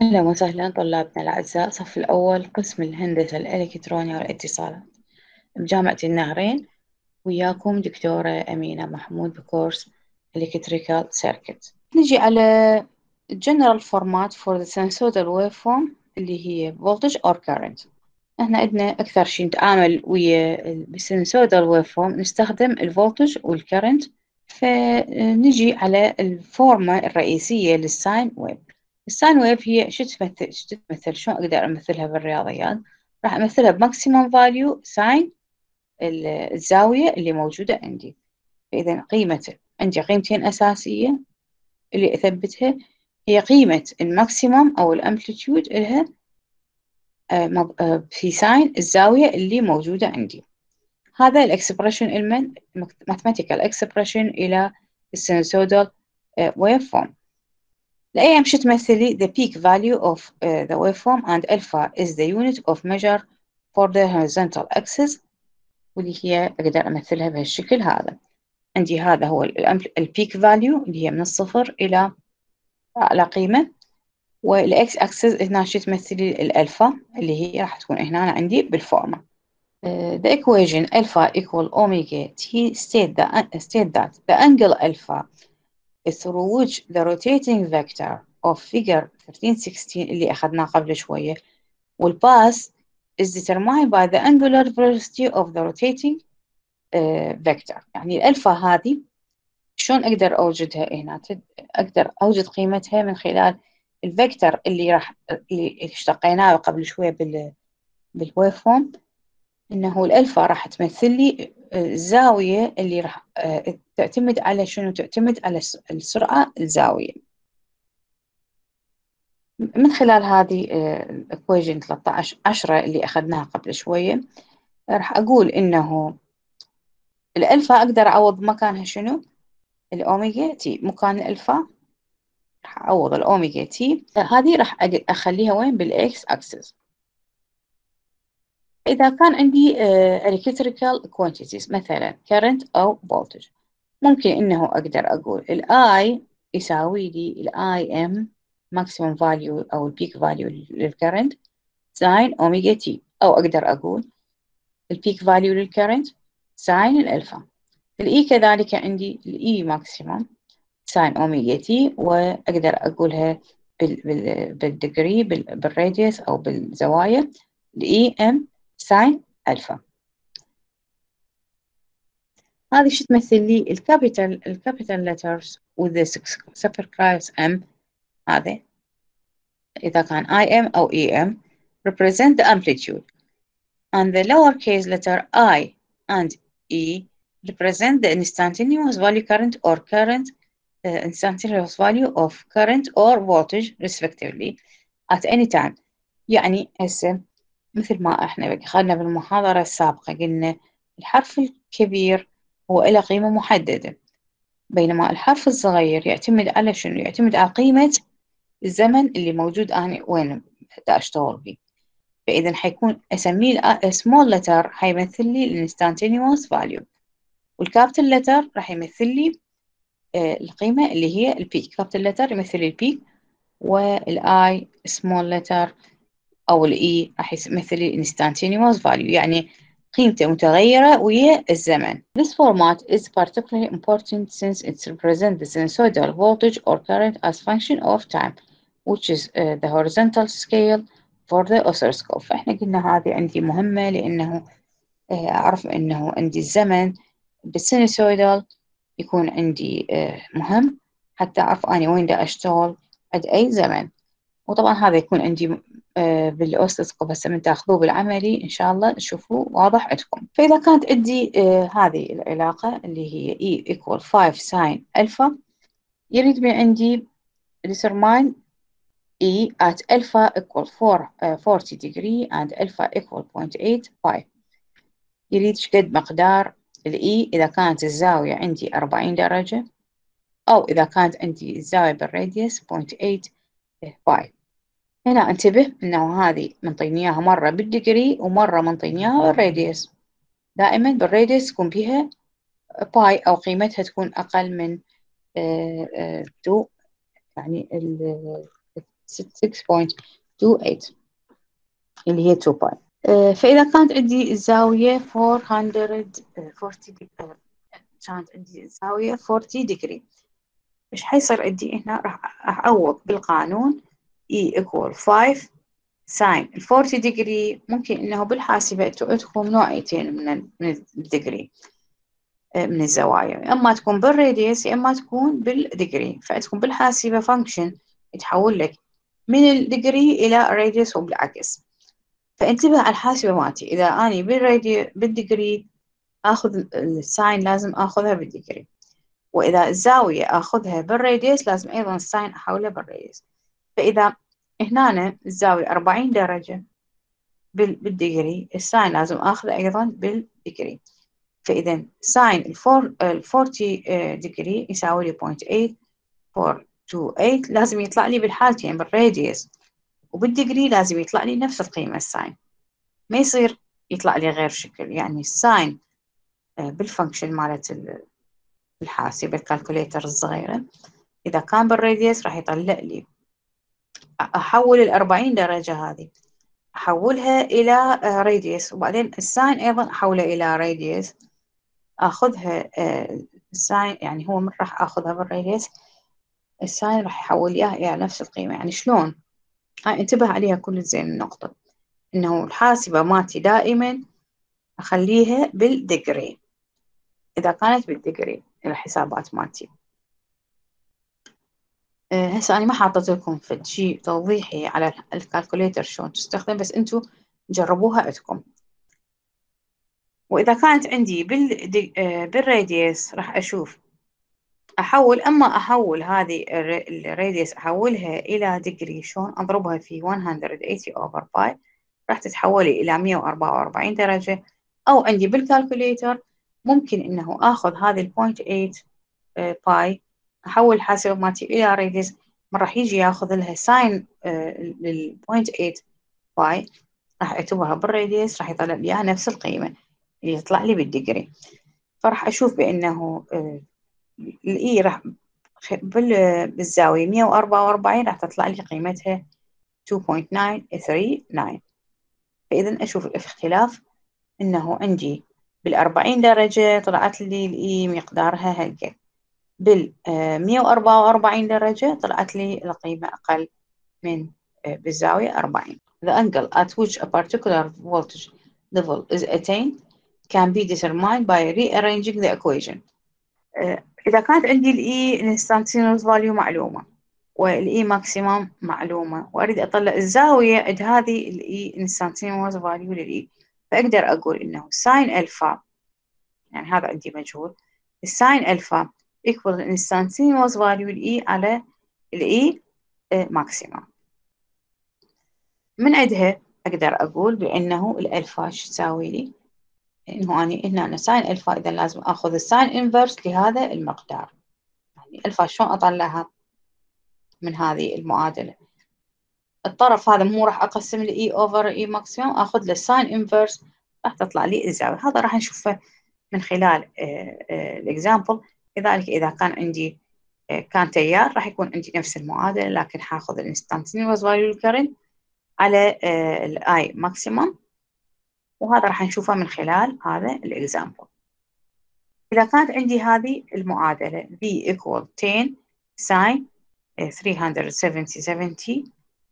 أهلا وسهلا طلابنا الأعزاء، صف الأول قسم الهندسة الإلكترونية والاتصالات بجامعة النهرين. وياكم دكتورة أمينة محمود بكورس Electrical Circuit. نجي على General Format for the Sinusoidal Waveform اللي هي Voltage or Current. احنا عندنا أكثر شيء نتعامل ويا بالسينوسويدال ويفورم نستخدم الفولتج والكرنت. فنجي على الفورمة الرئيسية للساين ويف. الساين ويف هي شو تمثل شلون أقدر أمثلها بالرياضيات؟ راح أمثلها بماكسيمم فاليو ساين الزاوية اللي موجودة عندي. فإذا عندي قيمتين أساسية اللي أثبتها، هي قيمة الماكسيمم أو الأمبليتيود لها في ساين الزاوية اللي موجودة عندي. هذا الإكسبريشن mathematical expression إلى السينوسويدال waveform. الأيام شو تمثلي the peak value of the waveform and alpha is the unit of measure for the horizontal axis، واللي هي أقدر أمثلها بهالشكل هذا. عندي هذا هو البيك فاليو اللي هي من الصفر إلى أعلى قيمة، والإكس أكسس هنا شو تمثلي الألفا اللي هي راح تكون هنا عندي بالفورمة. The equation alpha equal omega t state that the angle alpha through which the rotating vector of figure 1316 اللي أخذناه قبل شوية والباس is determined by the angular velocity of the rotating vector. يعني الألفا هذه شلون أقدر أوجدها هنا؟ أقدر أوجد قيمتها من خلال الفيكتور اللي اشتقيناه قبل شوية بالويفورم، إنه الألفا راح تمثل لي الزاوية اللي راح تعتمد على شنو؟ تعتمد على السرعة الزاوية. من خلال هذه الإكويجن 13 اللي أخذناها قبل شوية، راح أقول إنه الألفا أقدر أعوض مكانها شنو؟ الأوميجا تي. مكان الألفا راح أعوض الأوميجا تي، هذه راح أخليها وين؟ بالإكس أكسس. إذا كان عندي electrical quantities مثلا current أو voltage، ممكن إنه أقدر أقول I يساوي لي IM maximum value أو peak value للكرنت ساين أوميجا تي، أو أقدر أقول peak value للكرنت ساين الألفا. الإي كذلك عندي الإي maximum ساين أوميجا تي، وأقدر أقولها بالديجري بالراديوس أو بالزوايا الإي إم ساين ألفا. هذه شو تمثل لي؟ الكابيتال letters with the superscript M. هذا إذا كان IM أو EM represent the amplitude, and the lowercase letter I and E represent the instantaneous value current or instantaneous value of current or voltage respectively at any time. يعني هسه مثل ما احنا أخذنا بالمحاضرة السابقة قلنا الحرف الكبير هو له قيمة محددة، بينما الحرف الصغير يعتمد على شنو؟ يعتمد على قيمة الزمن اللي موجود أنا وين دا أشتغل بيه. فإذا حيكون أسميه small letter حيمثل لي الانستانتينيوس فاليو، والكابيتال letter راح يمثل لي القيمة اللي هي البيك. كابيتال letter يمثل لي البيك، والآي small letter أو الإي راح يمثل لي instantaneous value، يعني قيمته متغيرة ويا الزمن. This format is particularly important since it represents the sinusoidal voltage or current as function of time, which is the horizontal scale for the oscilloscope. فإحنا قلنا هذه عندي مهمة لأنه أعرف أنه عندي الزمن بالسينوسويدال يكون عندي مهم حتى أعرف أنا وين دا أشتغل عند أي زمن. وطبعا هذا يكون عندي بالأوسلوسكوب هسه من تاخذوه بالعملي إن شاء الله تشوفوه واضح عندكم. فإذا كانت عندي هذه العلاقة اللي هي E equal 5 sin ألفا، يريد من عندي determine E at alpha equal 40 degree and alpha equal 0.8 pi. يريد شقد مقدار الإي إذا كانت الزاوية عندي 40 درجة، أو إذا كانت عندي الزاوية بالراديوس 0.8 باي. هنا انتبه إنه هذه منطيني إياها مرة بالديجري ومرة منطيني إياها بالراديوس. دائما بالراديوس تكون بها باي أو قيمتها تكون أقل من 2، يعني 6.28 اللي هي 2 باي. فإذا كانت عندي الزاوية 440 كانت عندي الزاوية 40 ديجري، إيش حيصير عندي هنا؟ راح أعوض بالقانون E equal 5 ساين ال 40 ديجري. ممكن إنه بالحاسبة عندكم نوعيتين من الديجري، من الزوايا، اما تكون بالراديوس يا اما تكون بالديجري. فعندكم بالحاسبه فانكشن يتحول لك من الديجري الى راديوس وبالعكس. فانتبه على الحاسبه مالتي، اذا اني بالديجري اخذ الساين لازم اخذها بالديجري، واذا الزاويه اخذها بالراديوس لازم ايضا الساين احولها بالراديوس. فاذا هنا الزاويه 40 درجه بالديجري، الساين لازم اخذه ايضا بالديجري. فإذا ساين ال 40 ديجري يساوي لي 0.8428. لازم يطلع لي بالحالتين بالراديوس وبالديجري لازم يطلع لي نفس القيمة الساين، ما يصير يطلع لي غير شكل. يعني الساين بالفانكشن مالت الحاسبة الكالكوليتر الصغيرة إذا كان بالراديوس راح يطلع لي، أحول ال 40 درجة هذه أحولها إلى راديوس، وبعدين الساين أيضا أحولها إلى راديوس، اخذها الساين. يعني هو من راح اخذها بالراديوس الساين راح يحول اياها الى نفس القيمه. يعني شلون؟ هاي انتبه عليها كل زين النقطه، انه الحاسبه مالتي دائما اخليها بالديجري اذا كانت بالديجري الحسابات مالتي. هسه انا ما حاطت لكم فد شيء توضيحي على الكالكوليتر شلون تستخدم، بس انتم جربوها عندكم. واذا كانت عندي بالراديوس راح اشوف اما احول هذه الراديوس احولها الى ديجري، شلون اضربها في 180 اوفر باي راح تتحول الى 144 درجة. او عندي بالكالكوليتر ممكن انه اخذ هذه ال 0.8 باي احول الحاسبة مالتي الى راديوس، من راح يجي ياخذ لها ساين لل 0.8 باي راح اكتبها بالراديوس راح يطلع لي نفس القيمة اللي تطلع لي بالديجري. فراح اشوف بانه الاي راح بالزاوية 144 راح تطلع لي قيمتها 2.939. فإذا أشوف الاختلاف إنه عندي بال40 درجة طلعت لي الإي مقدارها هالقد، بال144 درجة طلعت لي القيمة أقل من بالزاوية 40. The angle at which a particular voltage level is attained can be determined by rearranging the equation. إذا كانت عندي الإي الانستانتينوس فاليو معلومة والإي ماكسيمم معلومة وأريد أطلع الزاوية عند هذه الإي انستانتينوس فاليو للإي، فأقدر أقول إنه ساين ألفا، يعني هذا عندي مجهول، الساين ألفا equal الانستانتينوس فاليو الإي على الإي ماكسيمم. من عندها أقدر أقول بأنه الألفا شو تساوي لي؟ إنه أنا ساين ألفا إذا لازم أخذ الساين إنفرس لهذا المقدار. يعني ألفا شلون أطلعها من هذه المعادلة؟ الطرف هذا مو راح أقسم لإي أوفر إي ماكسيموم، أخذ له الساين إنفرس راح تطلع لي الزاوية. هذا راح نشوفه من خلال الإكزامبل. كذلك إذا كان عندي كان تيار راح يكون عندي نفس المعادلة، لكن حاخذ الانستانتينيوس فاليو الكرنت على الآي ماكسيموم، وهذا راح نشوفه من خلال هذا الإكزامبل. إذا كانت عندي هذه المعادلة V equal 10 ساين 370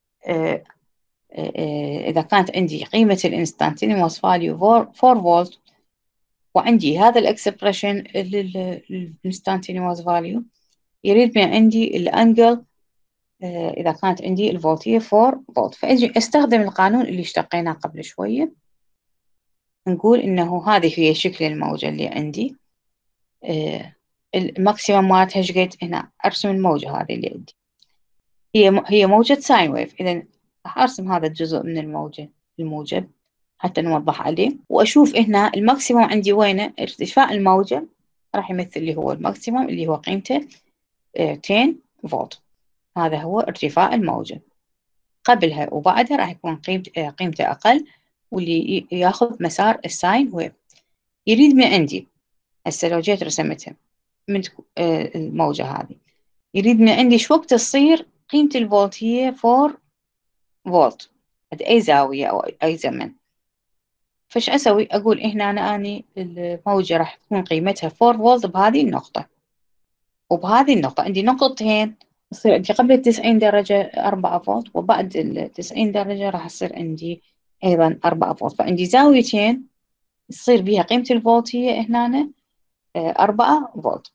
إذا كانت عندي قيمة الانستانتينيوس فاليو 4 فولت، وعندي هذا الإكسبريشن للانستانتينيوس فاليو، يريد من عندي الأنجل إذا كانت عندي الفولتية 4 فولت، فأجي أستخدم القانون اللي اشتقيناه قبل شوية. نقول إنه هذه هي شكل الموجة اللي عندي، الماكسيمم مالتها ايش قد؟ هنا أرسم الموجة هذه اللي عندي هي موجة ساين ويف. إذا راح أرسم هذا الجزء من الموجة الموجب حتى نوضح عليه، وأشوف هنا الماكسيموم عندي وينه. ارتفاع الموجة راح يمثل لي هو الماكسيموم اللي هو قيمته 10 فولت. هذا هو ارتفاع الموجة. قبلها وبعدها راح يكون قيمته أقل، واللي ياخذ مسار الساين ويف. يريد من عندي هسه لو جيت رسمتها من الموجة هذه، يريد من عندي شو وقت تصير قيمة الفولت هي 4 فولت عند أي زاوية أو أي زمن. فش أسوي؟ أقول هنا أني الموجة راح تكون قيمتها 4 فولت بهذه النقطة وبهذه النقطة. عندي نقطتين يصير عندي قبل 90 درجة 4 فولت، وبعد 90 درجة راح يصير عندي أيضا 4 فولت. فعندي زاويتين يصير بها قيمة الفولت هي هنا 4 فولت.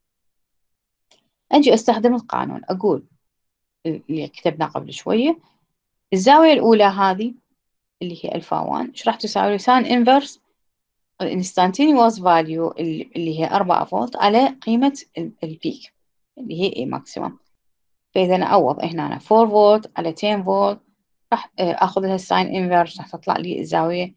أجي أستخدم القانون، أقول اللي كتبناه قبل شوية، الزاوية الأولى هذه اللي هي ألفا 1 إيش راح تساوي؟ ساين إنفرس الانستانتينيوس فاليو اللي هي 4 فولت على قيمة البيك اللي هي اي ماكسيمم. فإذا أنا أعوض هنا 4 فولت على 10 فولت راح أخذ لها الساين إنفرس، راح تطلع لي الزاوية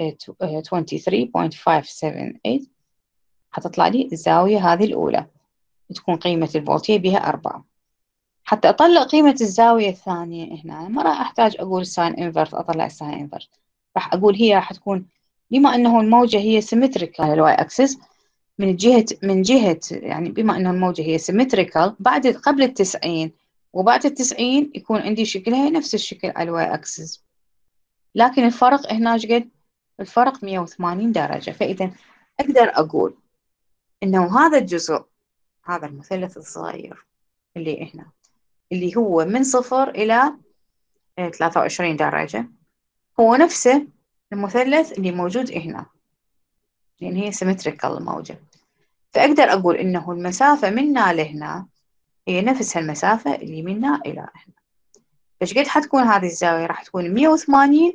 23.578. حتطلع لي الزاوية هذه الأولى تكون قيمة الفولتية بها 4. حتى أطلع قيمة الزاوية الثانية هنا ما راح أحتاج أقول الساين إنفرس أطلع الساين إنفرس، راح أقول هي راح تكون بما أنه الموجة هي سيمتريكال على الواي أكسس من جهة يعني بما أنه الموجة هي سيمتريكال بعد قبل 90 وبعد 90 يكون عندي شكلها نفس الشكل على الواي أكسس، لكن الفرق هنا قد؟ الفرق 180 درجة. فإذا أقدر أقول أنه هذا الجزء، هذا المثلث الصغير اللي هنا اللي هو من 0 إلى 23 درجة هو نفسه المثلث اللي موجود هنا، لأن هي سيمتريكال الموجة. فأقدر أقول إنه المسافة منا لهنا هي نفس المسافة اللي منا إلى هنا. فإيش قد حتكون هذه الزاوية؟ راح تكون 180.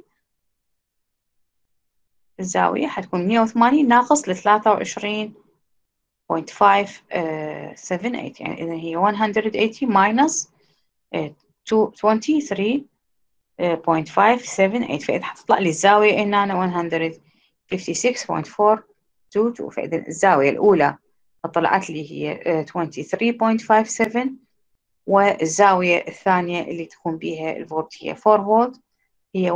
الزاوية حتكون 180 ناقص 23.578، يعني إذا هي 180 minus 23.578. فإذا حتطلع لي الزاوية هنا 156.422. فإذا الزاوية الأولى طلعت لي هي 23.57، والزاوية الثانية اللي تكون بها الفولت هي 4 فولت هي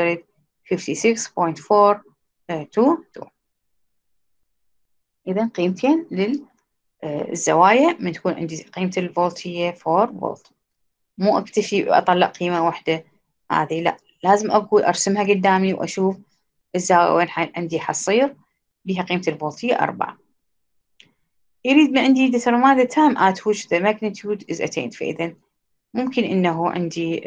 156.422. إذا قيمتين للزوايا من تكون عندي قيمة الفولت هي 4 فولت. مو أكتفي وأطلع قيمة واحدة هذه، لا، لازم أقول أرسمها قدامي وأشوف الزاوية وين عندي حتصير بها قيمة الفولت هي 4. يريد من عندي determine the time at which the magnitude is attained. فإذا ممكن إنه عندي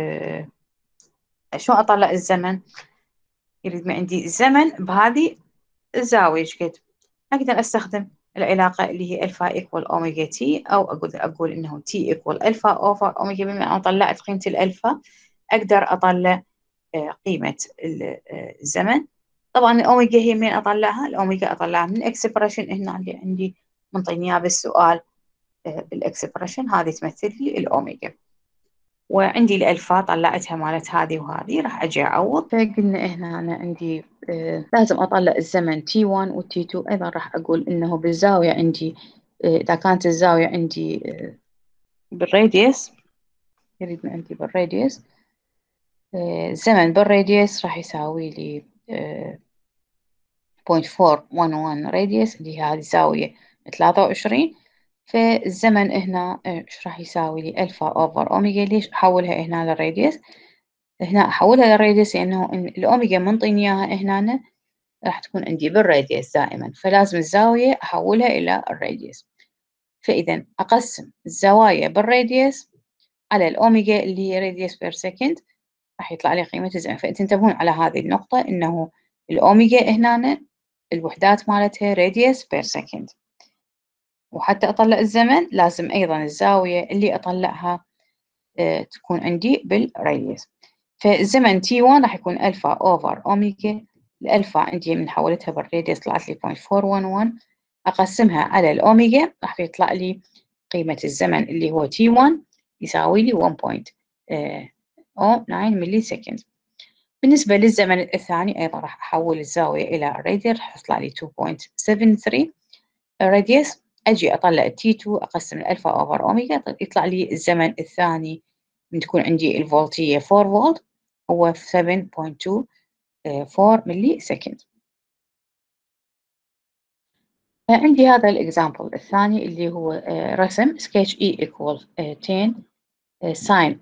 شو أطلع الزمن؟ يريد من عندي الزمن بهذه الزاوية قد. أقدر أستخدم العلاقة اللي هي ألفا إيكوال أوميجا تي، أو أقول إنه تي إيكوال ألفا أوفر أوميجا. بما أن طلعت قيمة الألفا أقدر أطلع قيمة الزمن. طبعا الأوميجا هي من أطلعها؟ الأوميجا أطلعها من الإكسبريشن هنا اللي عندي منطيني إياه بالسؤال. الإكسبريشن هذه تمثل لي الأوميجا، وعندي الألفا طلعتها مالت هذه وهذه، راح أجي أعوض. فقلنا هنا أنا عندي لازم أطلع الزمن T1 و T2. أيضا راح أقول إنه بالزاوية عندي إذا كانت الزاوية عندي بالراديوس، يريد من عندي بالراديوس، الزمن بالراديوس راح يساوي لي 0.411 راديوس اللي هي هذه زاوية 23. فالزمن هنا ايش راح يساوي لي؟ ألفا أوفر أوميجا. ليش أحولها هنا للراديوس؟ هنا أحولها للراديوس لأنه الأوميجا منطيني إياها هنا راح تكون عندي بالراديوس دائما، فلازم الزاوية أحولها إلى الراديوس. فإذا أقسم الزوايا بالراديوس على الأوميجا اللي هي راديوس بير سكند، راح يطلع لي قيمة الزمن. فتنتبهون على هذه النقطة إنه الأوميجا هنا الوحدات مالتها راديوس بير سكند، وحتى أطلع الزمن لازم أيضا الزاوية اللي أطلعها تكون عندي بالراديوس. فالزمن T1 راح يكون ألفا أوفر أوميجا. الألفا عندي من حولتها بالراديوس طلعت لي 0.411، أقسمها على الأوميجا راح يطلع لي قيمة الزمن اللي هو T1 يساوي لي 1.09 ملي سكند. بالنسبة للزمن الثاني أيضا راح أحول الزاوية إلى الراديوس، راح يطلع لي 2.73 راديوس. أجي أطلع T2 أقسم الألفا أوفر أوميجا، يطلع لي الزمن الثاني من تكون عندي الفولتية 4 فولت هو 7.24 ملي سكند. عندي هذا الإكزامبل الثاني اللي هو رسم sketch E equal 10 ساين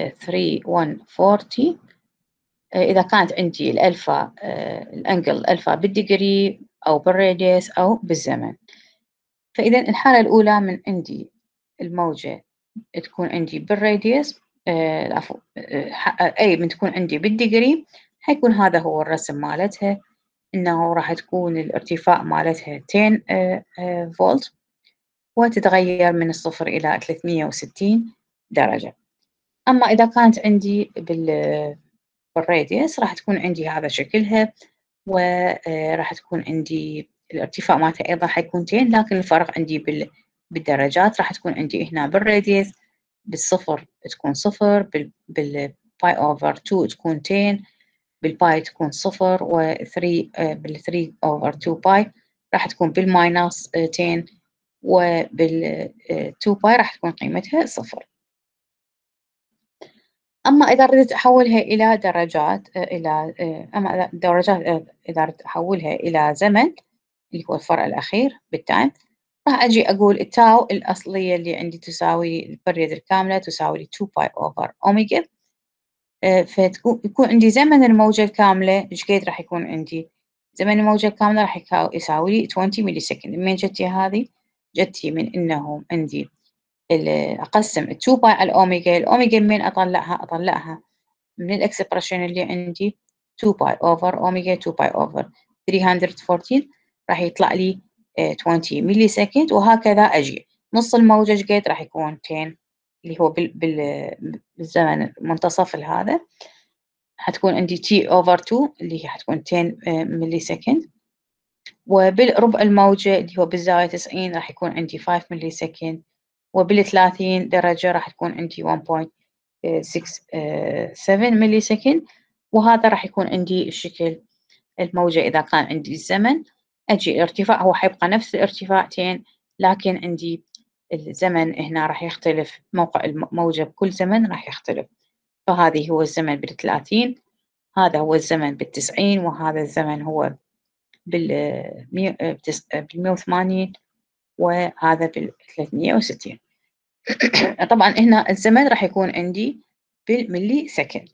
3140. إذا كانت عندي الألفا الأنجل ألفا بالديجري أو بالراديوس أو بالزمن. فإذا الحالة الأولى من عندي الموجة تكون عندي بالراديوس، العفو، أي من تكون عندي بالديجري، حيكون هذا هو الرسم مالتها، إنه راح تكون الارتفاع مالتها 10 فولت، وتتغير من 0 إلى 360 درجة. أما إذا كانت عندي بالراديوس راح تكون عندي هذا شكلها، وراح تكون عندي الارتفاع مالتها أيضا حيكون 10، لكن الفرق عندي بالدرجات. راح تكون عندي هنا بالراديوس بالصفر تكون 0، بالباي أوفر 2 تكون 10، بالباي تكون 0، و3 بال3 أوفر 2 باي راح تكون بالماينس 10، وبال2 باي راح تكون قيمتها 0. أما إذا ردت أحولها إلى درجات أما درجات إذا ردت أحولها إلى زمن اللي هو الفرع الأخير بالتايم، راح أجي أقول التاو الأصلية اللي عندي تساوي البريد الكاملة تساوي 2 باي أوفر أوميجا. يكون عندي زمن الموجة الكاملة إيش قد راح يكون عندي؟ زمن الموجة الكاملة راح يساوي لي 20 ملي سكند. من جتي هذه؟ جتي من إنه عندي أقسم 2 باي على الأوميجا. الأوميجا من أطلعها من الإكسبريشن اللي عندي 2 باي أوفر أوميجا 2 باي أوفر 314 راح يطلع لي 20 ملي سكند. وهكذا أجي نص الموجة إيش قد راح يكون 10 اللي هو بالزمن منتصف هذا، حتكون عندي تي أوفر 2 اللي هي حتكون 10 ملي سكند. وبالربع الموجة اللي هو بالزاوية 90 راح يكون عندي 5 ملي سكند. وبال30 درجة راح تكون عندي 1.67 ملي سكند. وهذا راح يكون عندي الشكل الموجة. إذا كان عندي الزمن أجي الارتفاع هو حيبقى نفس الارتفاعتين، لكن عندي الزمن هنا راح يختلف، موقع الموجة بكل زمن راح يختلف. فهذه هو الزمن بال30، هذا هو الزمن بال90، وهذا الزمن هو بال180، وهذا بال360. طبعا هنا الزمن راح يكون عندي بالملي سكند.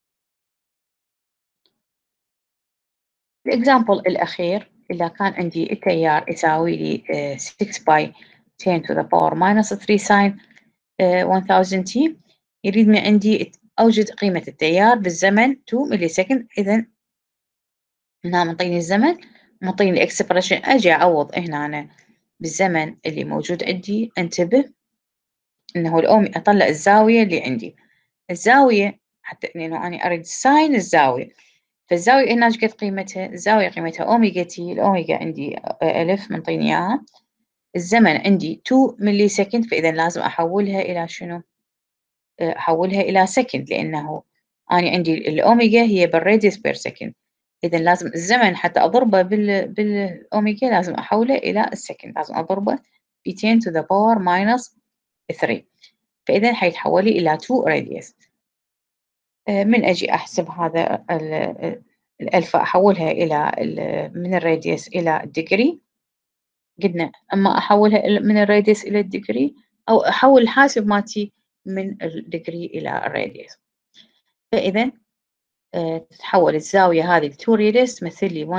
الإكزامبل الأخير، إذا كان عندي التيار يساوي لي 6 باي 10 to the power minus 3 ساين 1000 t، يريد من عندي أوجد قيمة التيار بالزمن 2 ملي سكند. إذا هنا منطيني الزمن، منطيني الإكسبريشن، أجي أعوض هنا أنا بالزمن اللي موجود عندي. انتبه إنه أطلع الزاوية اللي عندي، الزاوية حتى إنه أنا أريد ساين الزاوية. فالزاوية هنا إيش قد قيمتها؟ الزاوية قيمتها أوميجا تي. الأوميجا عندي 1000 منطيني إياها. الزمن عندي 2 ملي سكند، فإذا لازم أحولها إلى شنو؟ أحولها إلى سكند، لأنه أنا عندي الأوميجا هي بالراديوس بير سكند. إذا لازم الزمن حتى أضربه بالأوميجا لازم أحوله إلى السكند، لازم أضربه ب 10 to the power minus 3. فإذا حيتحول لي إلى 2 راديوس. من أجي أحسب هذا الألفا أحولها إلى من الراديوس إلى الديجري. قلنا أما أحولها من الراديوس إلى الديجري، أو أحول الحاسب مالتي من الديجري إلى الراديوس. فإذا تتحول الزاوية هذه ل 2 راديوس تمثل لي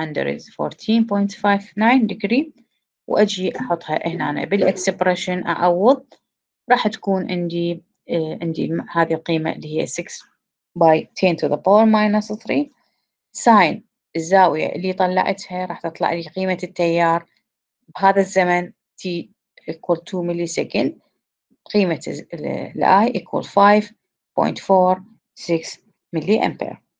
114.59 ديجري. وأجي أحطها هنا بالإكسبريشن أعوض، راح تكون عندي هذه القيمة اللي هي 6 باي 10 to the power minus 3 ساين الزاوية اللي طلعتها راح تطلع لي قيمة التيار بهذا الزمن t equal 2 ملي سكند. قيمة ال I equal 5.46 ملي أمبير.